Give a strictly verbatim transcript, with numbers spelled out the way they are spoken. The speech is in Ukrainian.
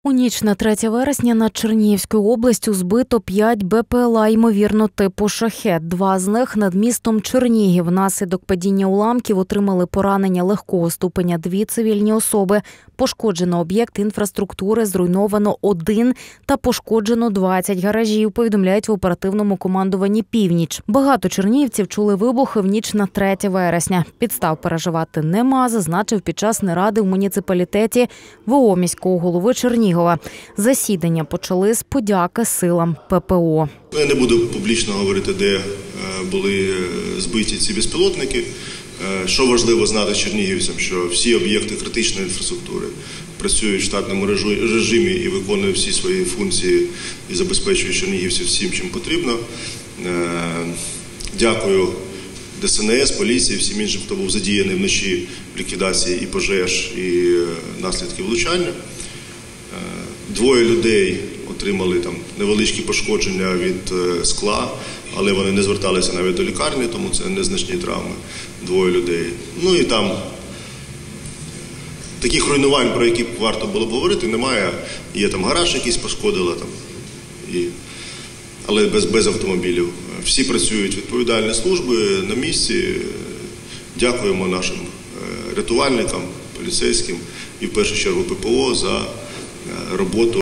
У ніч на третє вересня над Чернігівською областю збито п'ять Бе Пе Ел А, ймовірно, типу «Шахед». Два з них над містом Чернігів. Внаслідок падіння уламків отримали поранення легкого ступеня дві цивільні особи. Пошкоджено об'єкт інфраструктури, зруйновано один та пошкоджено двадцять гаражів, повідомляють в оперативному командуванні «Північ». Багато чернігівців чули вибухи в ніч на третє вересня. Підстав переживати нема, зазначив під час наради в муніципалітеті Ве О міського голови Чернігова. Засідання почали з подяки силам Пе Пе О. Я не буду публічно говорити, де були збиті ці безпілотники. Що важливо знати чернігівцям, що всі об'єкти критичної інфраструктури працюють в штатному режимі і виконують всі свої функції і забезпечують чернігівців всім, чим потрібно. Дякую Де Ес En Ес, поліції, всім іншим, хто був задіяний вночі в ліквідації і пожеж, і наслідків влучання. Двоє людей отримали там невеличкі пошкодження від скла, але вони не зверталися навіть до лікарні, тому це незначні травми. Двоє людей. Ну і там таких руйнувань, про які варто було б говорити, немає. Є там гараж якийсь пошкодило, там, і, але без, без автомобілів. Всі працюють відповідальні служби на місці. Дякуємо нашим рятувальникам, поліцейським і в першу чергу Пе Пе О за роботу.